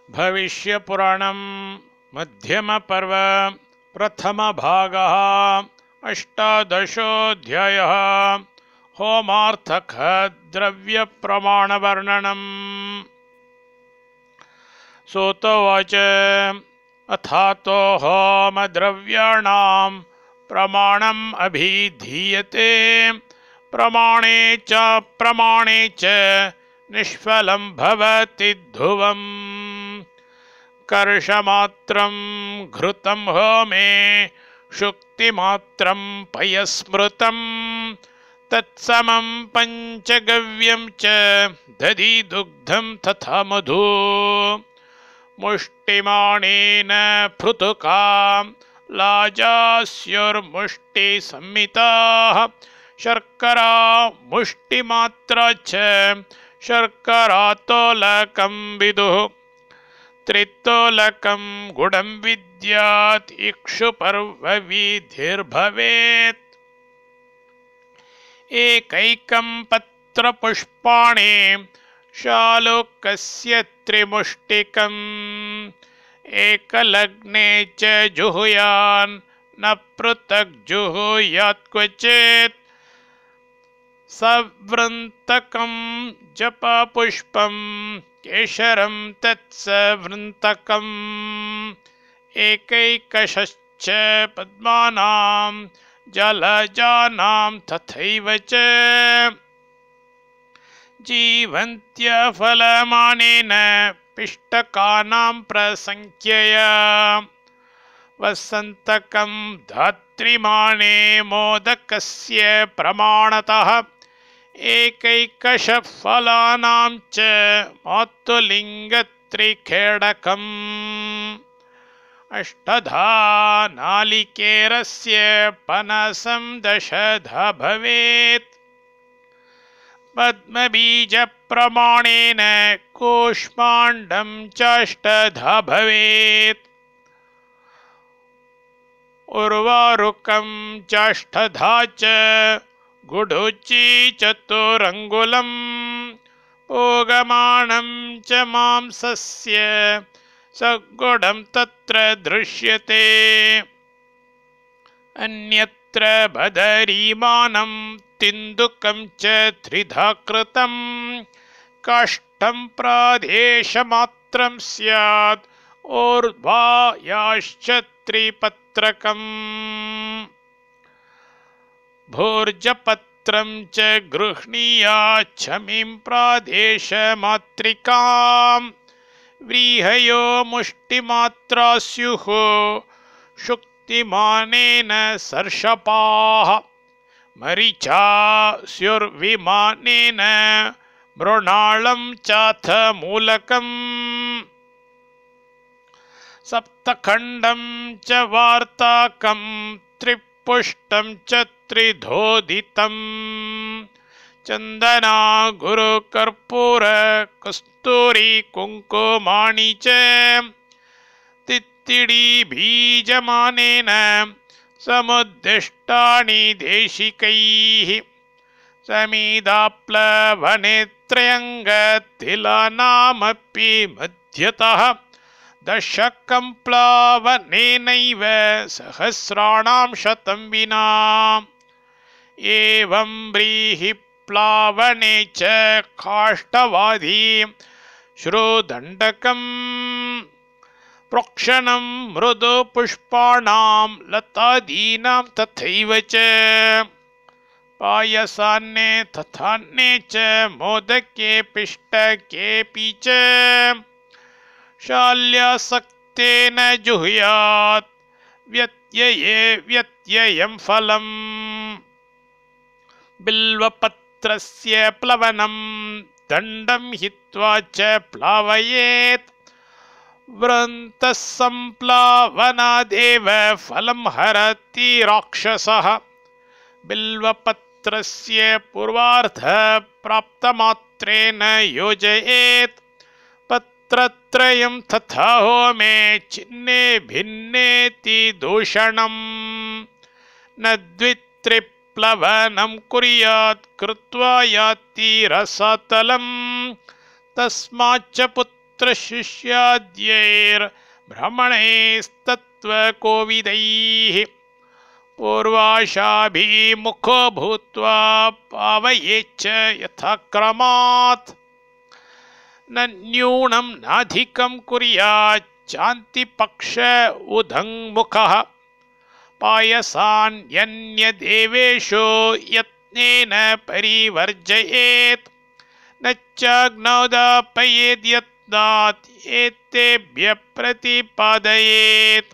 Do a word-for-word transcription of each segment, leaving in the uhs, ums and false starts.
भविष्यपुराणं मध्यमपर्व प्रथमभागः अष्टादशोऽध्यायः होमार्थकः द्रव्यप्रमाणवर्णनम्। सूतोवाच अथातो होमद्रव्याणां प्रमाणम् अभिधीयते प्रमाणे च प्रमाणे च निष्फलं भवति ध्रुवम्। कर्षमात्रं घृतं होमे शुक्तिमात्रं पयस्मृतं तत्समं पञ्चगव्यं च दधि दुग्धं तथा मधु। मुष्टिमाणेन पृथुका लाजास्योर्मुष्टिसंमिताः शर्करा मुष्टिमात्रा च शर्करातोलकं विदुः। त्रितोलकं गुडं विद्यात् इक्षुपर्वविधिर्भवेत्। एकैकं पत्रपुष्पाणे शालुकस्य त्रिमुष्टिकम् एकलग्ने च जुहुयान् न पृथक् जुहुयात् क्वचित्। सवृन्तकं जपपुष्पं केशरं तत्सवृन्तकम् एकैकशश्च पद्मानां जलजानां तथैव च। जीवन्त्यफलमानेन पिष्टकानां प्रसङ्ख्यया वसन्तकं धात्रिमाणे मोदकस्य प्रमाणतः एकैकशफलानां च मातुलिङ्गत्रिखेडकम्। अष्टधा नालिकेरस्य पनसं दशधा भवेत्। पद्मबीजप्रमाणेन कूष्माण्डं चाष्टधा भवेत्। उर्वारुकं चाष्टधा च गुडुचि चतुरङ्गुलम् पूगमाणं च मांसस्य सगुडं तत्र दृश्यते। अन्यत्र बदरीमानं तिन्दुकं च त्रिधा कृतं काष्ठं प्रादेशमात्रं स्यात् ऊर्ध्वायाश्च त्रिपत्रकम्। भूर्जपत्रं च गृह्णीयात् छमिं प्रादेशमात्रिकां व्रीहयो मुष्टिमात्रा स्युः शुक्तिमानेन सर्षपाः। मरीचा स्युर्विमानेन मृणालं चाथ मूलकम्। सप्तखण्डं च वार्ताकं त्रिपुष्टं च त्रिधोदितम् चन्दना गुरुकर्पूर कस्तूरी कुङ्कुमाणि च तित्तिडी बीजमानेन समुद्दिष्टानि देशिकैः। समीदाप्लवनेत्रयङ्गतिलानामपि मध्यतः दशकं प्लावनेनैव सहस्राणां शतं विना। एवं व्रीहिप्लावने च काष्ठवादी श्रुदण्डकम् प्रोक्षणं मृदुपुष्पाणां लतादीनां तथैव च। पायसान्ने तथान्ने च मोदके पिष्टकेऽपि च शाल्यासक्तेन जुहुयात् व्यत्यये व्यत्ययं फलम्। बिल्वपत्रस्य प्लवनं दण्डं हित्वा च प्लावयेत्। वृन्तः सम्प्लावनादेव फलं हरति राक्षसः। बिल्वपत्रस्य पूर्वार्धः प्राप्तमात्रेण योजयेत्। पत्रत्रयं तथा होमे छिन्ने भिन्नेति दूषणम्। न द्वित्रिप्लवनं कुर्यात् कृत्वा याति रसातलम्। तस्माच्च पुत्र पुत्रशिष्याद्यैर्ब्राह्मणैस्तत्त्वकोविदैः पूर्वाशाभिमुखो भूत्वा पावयेच्च यथाक्रमात् न न्यूनं नाधिकं कुर्यात् चान्तिपक्ष उदङ्मुखः पायसान्यन्यदेवेषु यत्नेन परिवर्जयेत् न चाग्नौदापयेद्यत्नात् एतेभ्यः प्रतिपादयेत्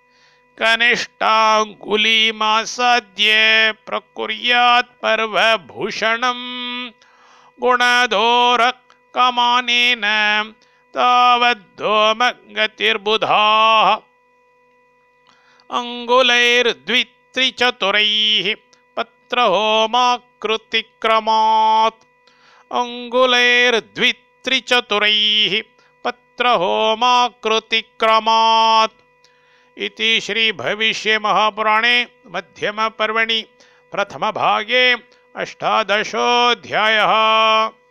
कनिष्ठाङ्गुलीमासाद्य प्रकुर्यात् पर्वभूषणं गुणदोरकमानेन तावद्धोमगतिर्बुधाः अङ्गुलैर्द्वित्रिचतुरैः पत्रहोमाकृतिक्रमात् अङ्गुलैर्द्वित्रिचतुरैः पत्रहोमाकृतिक्रमात् इति श्री भविष्ये महापुराणे मध्यमपर्वणि प्रथमभागे अष्टादशोऽध्यायः।